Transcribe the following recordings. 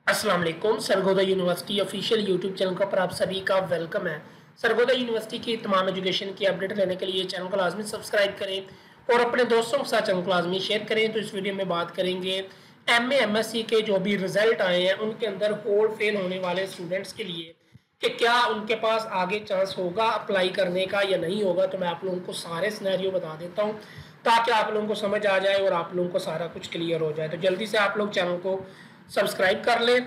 अस्सलाम वालेकुम। Sargodha university official YouTube channel पर आप सभी का वेलकम है। सरगोदा यूनिवर्सिटी की तमाम एजुकेशन की अपडेट लेने के लिए चैनल को लाजमी सब्सक्राइब करें और अपने दोस्तों के साथ चैनल को लाजमी शेयर करें। तो इस वीडियो में बात करेंगे एमए एमएससी के जो भी रिजल्ट आए हैं उनके अंदर होल फेल होने वाले स्टूडेंट्स के लिए कि क्या उनके पास आगे चांस होगा अप्लाई करने का या नहीं होगा। तो मैं आप लोगों को सारे सिनेरियो बता देता हूँ ताकि आप लोगों को समझ आ जाए और आप लोगों को सारा कुछ क्लियर हो जाए। तो जल्दी से आप लोग चैनल को सब्सक्राइब कर लें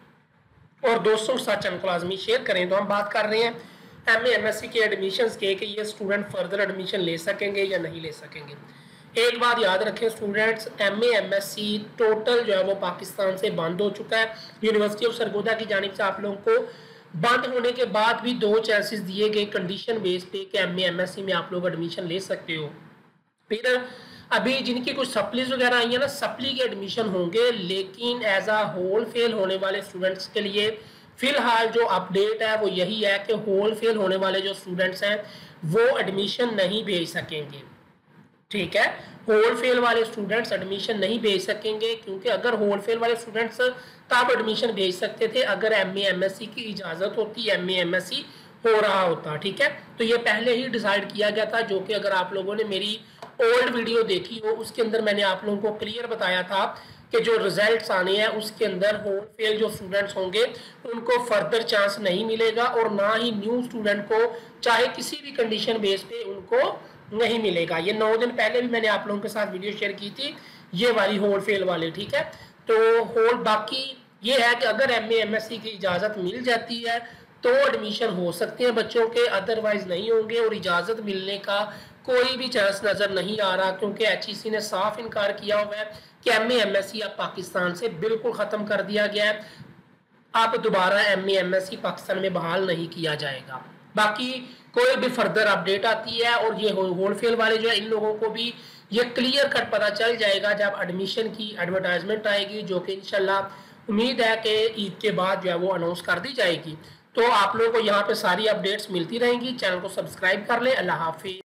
और दोस्तों के साथ चैनल को लाजमी शेयर करें। तो हम बात कर रहे हैं एमए एमएससी के एडमिशन्स के कि ये स्टूडेंट फर्दर एडमिशन ले सकेंगे या नहीं ले सकेंगे। एक बात याद रखें स्टूडेंट्स, एमए एमएससी टोटल जो है वो पाकिस्तान से बंद हो चुका है। यूनिवर्सिटी ऑफ सरगोदा की जानिब से आप लोगों को बंद होने के बाद भी 2 चांसेस दिए गए कंडीशन बेस पे कि एमए एमएससी में आप लोग एडमिशन ले सकते हो। फिर अभी जिनकी कुछ सप्लीज वगैरह आई है ना, सप्ली के एडमिशन होंगे, लेकिन एज अ होल फेल होने वाले स्टूडेंट्स के लिए फिलहाल जो अपडेट है वो यही है कि होल फेल होने वाले जो स्टूडेंट्स हैं वो एडमिशन नहीं भेज सकेंगे। ठीक है, होल फेल वाले स्टूडेंट्स एडमिशन नहीं भेज सकेंगे, क्योंकि अगर होल फेल वाले स्टूडेंट्स तब एडमिशन भेज सकते थे अगर एमए एमएससी की इजाज़त होती, एमए एमएससी हो रहा होता। ठीक है, तो ये पहले ही डिसाइड किया गया था, जो कि अगर आप लोगों ने मेरी ओल्ड वीडियो देखी हो उसके अंदर मैंने आप लोगों को क्लियर बताया था कि जो रिजल्ट्स आने हैं उसके अंदर होल फेल जो स्टूडेंट्स होंगे उनको फर्दर चांस नहीं मिलेगा और ना ही न्यू स्टूडेंट को चाहे किसी भी कंडीशन बेस पे उनको नहीं मिलेगा। ये 9 दिन पहले भी मैंने आप लोगों के साथ वीडियो शेयर की थी, ये वाली होल फेल वाली। ठीक है, तो होल बाकी ये है कि अगर एमए एमएससी की इजाज़त मिल जाती है तो एडमिशन हो सकते हैं बच्चों के, अदरवाइज नहीं होंगे। और इजाज़त मिलने का कोई भी चांस नज़र नहीं आ रहा, क्योंकि एचईसी ने साफ इनकार किया हुआ है कि एमए एमएससी अब पाकिस्तान से बिल्कुल ख़त्म कर दिया गया है। अब दोबारा एमए एमएससी पाकिस्तान में बहाल नहीं किया जाएगा। बाकी कोई भी फर्दर अपडेट आती है और ये होल फेल वाले जो है इन लोगों को भी ये क्लियर कट पता चल जाएगा जब एडमिशन की एडवर्टाइजमेंट आएगी, जो कि इंशाल्लाह उम्मीद है कि ईद के बाद जो है वो अनाउंस कर दी जाएगी। तो आप लोगों को यहाँ पे सारी अपडेट्स मिलती रहेंगी। चैनल को सब्सक्राइब कर ले। अल्लाह हाफिज।